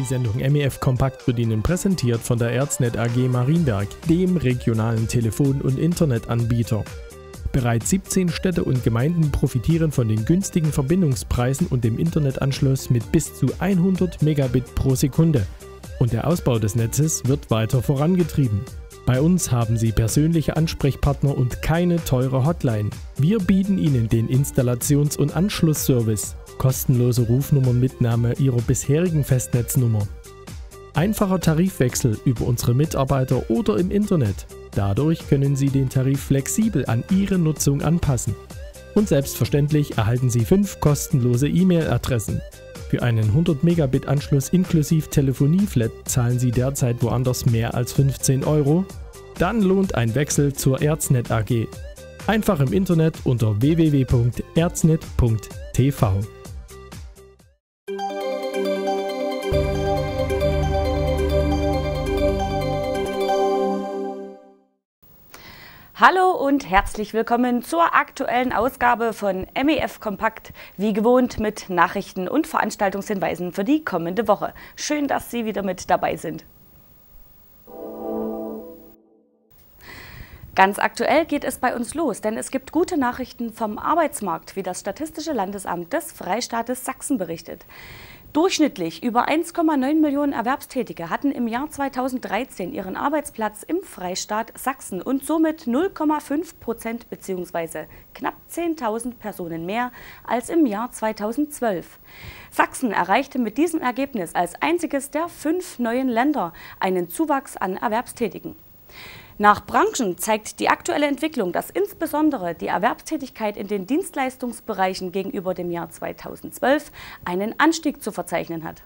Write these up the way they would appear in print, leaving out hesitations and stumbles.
Sendung MEF Kompakt wird Ihnen präsentiert von der Erznet AG Marienberg, dem regionalen Telefon- und Internetanbieter. Bereits 17 Städte und Gemeinden profitieren von den günstigen Verbindungspreisen und dem Internetanschluss mit bis zu 100 Megabit pro Sekunde. Und der Ausbau des Netzes wird weiter vorangetrieben. Bei uns haben Sie persönliche Ansprechpartner und keine teure Hotline. Wir bieten Ihnen den Installations- und Anschlussservice, kostenlose Rufnummernmitnahme Ihrer bisherigen Festnetznummer, einfacher Tarifwechsel über unsere Mitarbeiter oder im Internet. Dadurch können Sie den Tarif flexibel an Ihre Nutzung anpassen. Und selbstverständlich erhalten Sie 5 kostenlose E-Mail-Adressen. Für einen 100 Megabit Anschluss inklusive Telefonie-Flat zahlen Sie derzeit woanders mehr als 15 €? Dann lohnt ein Wechsel zur Erznet AG. Einfach im Internet unter www.erznet.tv. Hallo und herzlich willkommen zur aktuellen Ausgabe von MEF Kompakt, wie gewohnt mit Nachrichten und Veranstaltungshinweisen für die kommende Woche. Schön, dass Sie wieder mit dabei sind. Ganz aktuell geht es bei uns los, denn es gibt gute Nachrichten vom Arbeitsmarkt, wie das Statistische Landesamt des Freistaates Sachsen berichtet. Durchschnittlich über 1,9 Millionen Erwerbstätige hatten im Jahr 2013 ihren Arbeitsplatz im Freistaat Sachsen und somit 0,5% bzw. knapp 10.000 Personen mehr als im Jahr 2012. Sachsen erreichte mit diesem Ergebnis als einziges der 5 neuen Länder einen Zuwachs an Erwerbstätigen. Nach Branchen zeigt die aktuelle Entwicklung, dass insbesondere die Erwerbstätigkeit in den Dienstleistungsbereichen gegenüber dem Jahr 2012 einen Anstieg zu verzeichnen hat.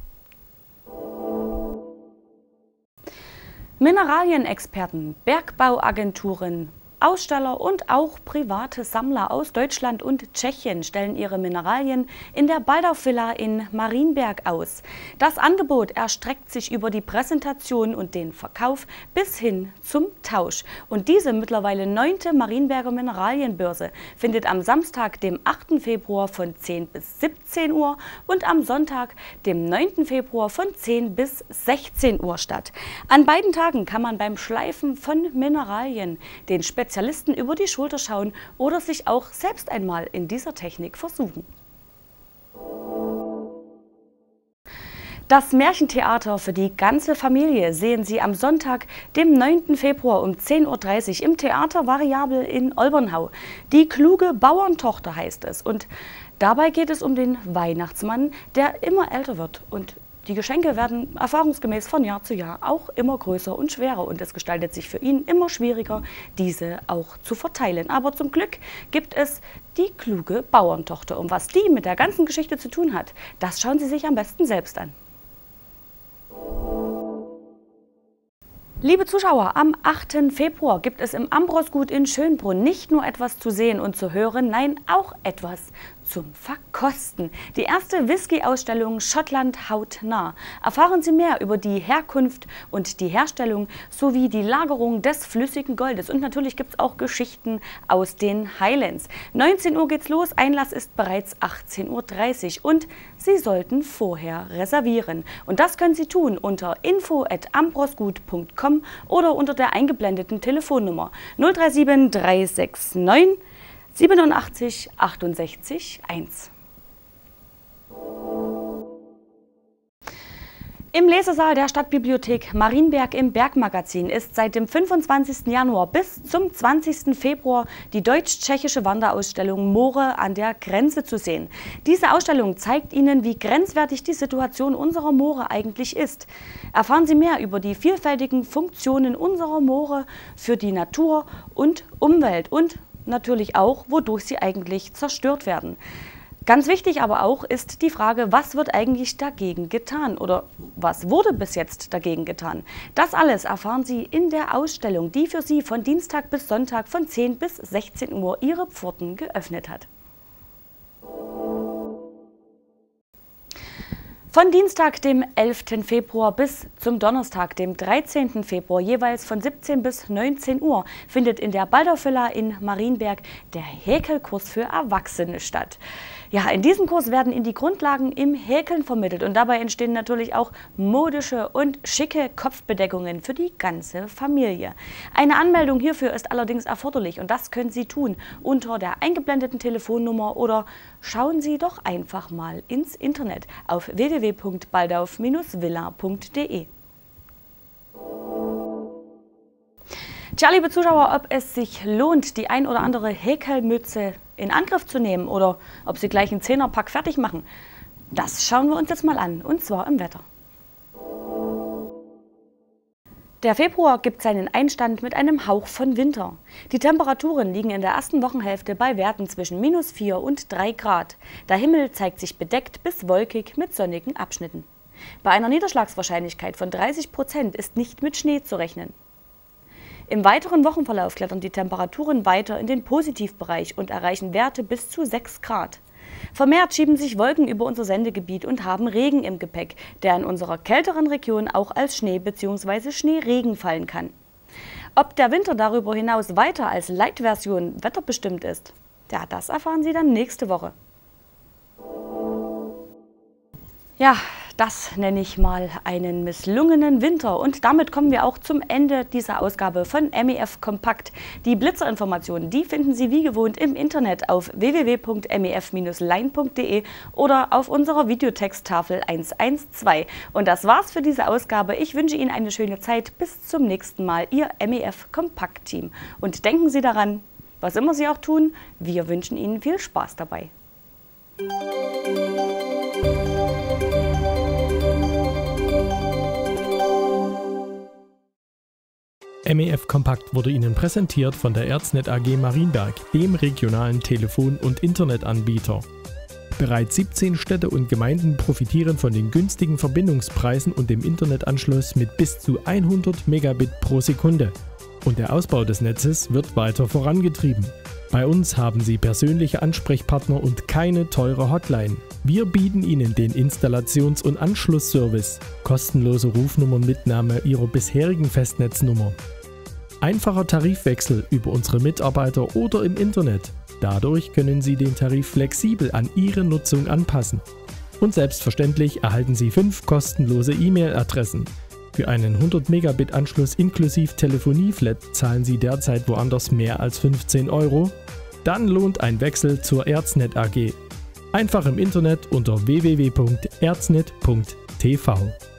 Mineralienexperten, Bergbauagenturen, Aussteller und auch private Sammler aus Deutschland und Tschechien stellen ihre Mineralien in der Baldau Villa in Marienberg aus. Das Angebot erstreckt sich über die Präsentation und den Verkauf bis hin zum Tausch. Und diese mittlerweile 9. Marienberger Mineralienbörse findet am Samstag, dem 8. Februar von 10 bis 17 Uhr und am Sonntag, dem 9. Februar von 10 bis 16 Uhr statt. An beiden Tagen kann man beim Schleifen von Mineralien den Spezialisten über die Schulter schauen oder sich auch selbst einmal in dieser Technik versuchen. Das Märchentheater für die ganze Familie sehen Sie am Sonntag, dem 9. Februar um 10:30 Uhr im Theater Variabel in Olbernhau. Die kluge Bauerntochter heißt es und dabei geht es um den Weihnachtsmann, der immer älter wird und die Geschenke werden erfahrungsgemäß von Jahr zu Jahr auch immer größer und schwerer und es gestaltet sich für ihn immer schwieriger, diese auch zu verteilen. Aber zum Glück gibt es die kluge Bauerntochter. Und was die mit der ganzen Geschichte zu tun hat, das schauen Sie sich am besten selbst an. Liebe Zuschauer, am 8. Februar gibt es im Ambrosgut in Schönbrunn nicht nur etwas zu sehen und zu hören, nein, auch etwas zum Verkosten. Die erste Whisky-Ausstellung Schottland hautnah. Erfahren Sie mehr über die Herkunft und die Herstellung sowie die Lagerung des flüssigen Goldes. Und natürlich gibt es auch Geschichten aus den Highlands. 19 Uhr geht's los, Einlass ist bereits 18:30 Uhr und Sie sollten vorher reservieren. Und das können Sie tun unter info@ambrosgut.com oder unter der eingeblendeten Telefonnummer 037 369 87 68 1. Im Lesesaal der Stadtbibliothek Marienberg im Bergmagazin ist seit dem 25. Januar bis zum 20. Februar die deutsch-tschechische Wanderausstellung Moore an der Grenze zu sehen. Diese Ausstellung zeigt Ihnen, wie grenzwertig die Situation unserer Moore eigentlich ist. Erfahren Sie mehr über die vielfältigen Funktionen unserer Moore für die Natur und Umwelt und natürlich auch, wodurch sie eigentlich zerstört werden. Ganz wichtig aber auch ist die Frage, was wird eigentlich dagegen getan oder was wurde bis jetzt dagegen getan? Das alles erfahren Sie in der Ausstellung, die für Sie von Dienstag bis Sonntag von 10 bis 16 Uhr ihre Pforten geöffnet hat. Von Dienstag, dem 11. Februar bis zum Donnerstag, dem 13. Februar, jeweils von 17 bis 19 Uhr, findet in der Baldau Villa in Marienberg der Häkelkurs für Erwachsene statt. Ja, in diesem Kurs werden Ihnen die Grundlagen im Häkeln vermittelt und dabei entstehen natürlich auch modische und schicke Kopfbedeckungen für die ganze Familie. Eine Anmeldung hierfür ist allerdings erforderlich und das können Sie tun unter der eingeblendeten Telefonnummer oder schauen Sie doch einfach mal ins Internet auf www.baldauf-villa.de. Tja, liebe Zuschauer, ob es sich lohnt, die ein oder andere Häkelmütze in Angriff zu nehmen oder ob Sie gleich einen 10er-Pack fertig machen, das schauen wir uns jetzt mal an, und zwar im Wetter. Der Februar gibt seinen Einstand mit einem Hauch von Winter. Die Temperaturen liegen in der ersten Wochenhälfte bei Werten zwischen -4 und 3 Grad. Der Himmel zeigt sich bedeckt bis wolkig mit sonnigen Abschnitten. Bei einer Niederschlagswahrscheinlichkeit von 30% ist nicht mit Schnee zu rechnen. Im weiteren Wochenverlauf klettern die Temperaturen weiter in den Positivbereich und erreichen Werte bis zu 6 Grad. Vermehrt schieben sich Wolken über unser Sendegebiet und haben Regen im Gepäck, der in unserer kälteren Region auch als Schnee bzw. Schneeregen fallen kann. Ob der Winter darüber hinaus weiter als Light-Version wetterbestimmt ist, ja, das erfahren Sie dann nächste Woche. Ja, das nenne ich mal einen misslungenen Winter. Und damit kommen wir auch zum Ende dieser Ausgabe von MEF Kompakt. Die Blitzerinformationen, die finden Sie wie gewohnt im Internet auf www.mef-line.de oder auf unserer Videotexttafel 112. Und das war's für diese Ausgabe. Ich wünsche Ihnen eine schöne Zeit. Bis zum nächsten Mal, Ihr MEF Kompakt Team. Und denken Sie daran, was immer Sie auch tun, wir wünschen Ihnen viel Spaß dabei. MEF Kompakt wurde Ihnen präsentiert von der ErzNet AG Marienberg, dem regionalen Telefon- und Internetanbieter. Bereits 17 Städte und Gemeinden profitieren von den günstigen Verbindungspreisen und dem Internetanschluss mit bis zu 100 Megabit pro Sekunde. Und der Ausbau des Netzes wird weiter vorangetrieben. Bei uns haben Sie persönliche Ansprechpartner und keine teure Hotline. Wir bieten Ihnen den Installations- und Anschlussservice, kostenlose Rufnummernmitnahme Ihrer bisherigen Festnetznummer. Einfacher Tarifwechsel über unsere Mitarbeiter oder im Internet. Dadurch können Sie den Tarif flexibel an Ihre Nutzung anpassen. Und selbstverständlich erhalten Sie 5 kostenlose E-Mail-Adressen. Für einen 100 Megabit Anschluss inklusive Telefonieflat zahlen Sie derzeit woanders mehr als 15 €. Dann lohnt ein Wechsel zur ErzNet AG. Einfach im Internet unter www.erznet.tv.